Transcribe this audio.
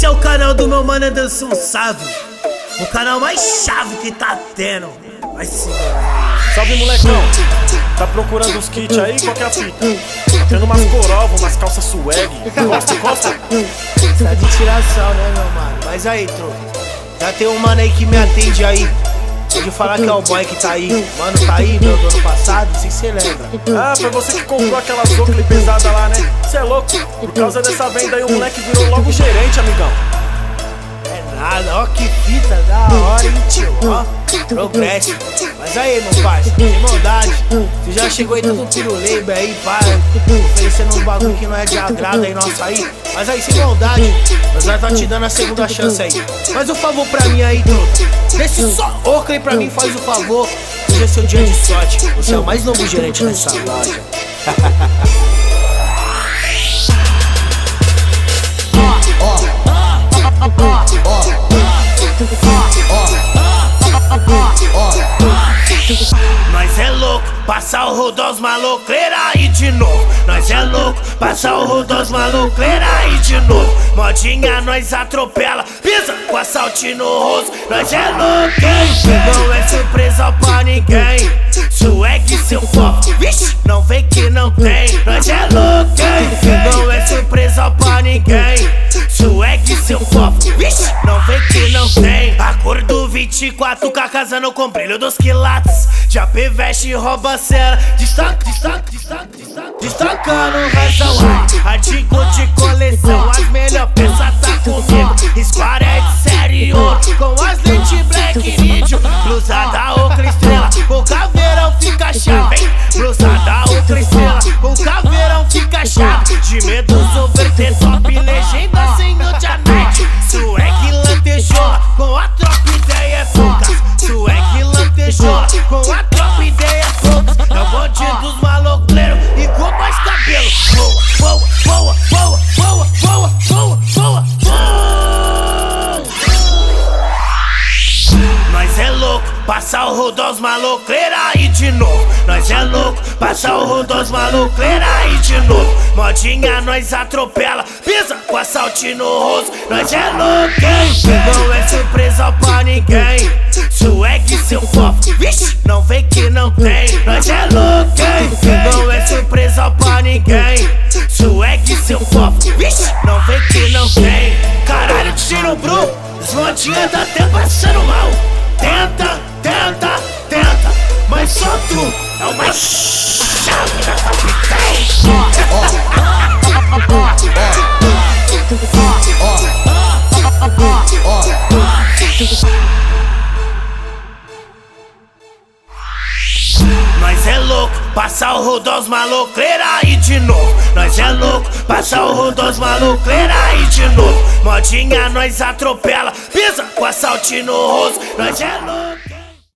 Esse é o canal do meu mano Anderson Sávio, o canal mais chave que tá tendo. Vai se Salve, molecão. Tá procurando os kits aí? Qual que é a fita? Tendo umas corovas, umas calças swag. Costa. Isso é de tiração, né, meu mano? Mas aí, truta, já tem um mano aí que me atende aí. Pode falar que é o boy que tá aí. Mano, tá aí, meu, do ano passado, não sei se você lembra. Ah, foi você que comprou aquela Oakley pesada lá, né? Cê é louco? Por causa dessa venda aí, o moleque virou logo gerente, amigão. É nada, ó que fita da hora, hein, tio, ó, progresso. Mas aí, meu parceiro, sem maldade, você já chegou aí todo pirulebe aí, para oferecendo um bagulho que não é de agrado aí, nossa aí. Mas aí, sem maldade, nós vai tá te dando a segunda chance aí. Faz um favor pra mim aí, truta, deixa só Oakley pra mim, faz o favor. Hoje é seu dia de sorte, você é o mais novo gerente dessa loja. Nós é louco, passar o rodo aos maloqueira aí de novo. Nós é louco, passar o rodo aos maloqueira aí de novo. Modinha nós atropela, pisa com assalto no rosto. Nós é louco, não é surpresa pra ninguém. Swag seu fofo, vixe, não vem que não tem. Nós é louco, não é surpresa pra ninguém. Swag seu fofo, vixe, não vem que não tem. A cor do 24K casando com brilho dos quilates. Já veste e rouba a cena. Destacando o razão. Artigo de coleção, as melhores peças tá comigo. Square é de série ouro, com as lentes black nídio. Blusa da Oakley estrela, o caveirão fica chave, hein? Blusa da Oakley estrela, o caveirão fica chave. De meduso, verde top, legenda senhor de night. Swag lantejola, com a tropa ideia é focas. Swag lantejola, com a tropa ideia é focas. É o bonde dos malocleiros e com mais cabelo. Voa, voa, voa, voa, voa, voa, voa, voa. Nós é louco, passar o rodo aos malocleira aí de novo. Nós é louco, passar o rodo aos malocleira aí de novo. Modinha nós atropela, pisa com assalto no rosto. Nós é louco, não é surpresa pra ninguém. Swag seu fofo, vixe, não vem que não tem. Nós é louco, não é surpresa pra ninguém. Swag seu fofo, vixe, não vem que não tem. Caralho, tiro bro, as modinhas tá até passando mal. Tenta, tenta, tenta, mas só tu é o mais chave da capital. Nós é louco, passar o rodo aos malocleira aí de novo. Nós é louco, passar o rodo aos malocleira aí de novo. Modinha nós atropela, pisa com assalto no rosto. Nós é louco.